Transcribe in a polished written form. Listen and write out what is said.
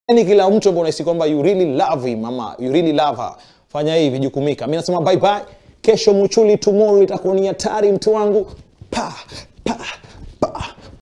Yaani kila mtu ambaye unahisi kwamba you really love him mama, you really love her, fanya hivi, jukumika. Mimi nasema bye bye. Kesho Muchuli, tomorrow itakuwa ni hatari mtu wangu. Pa.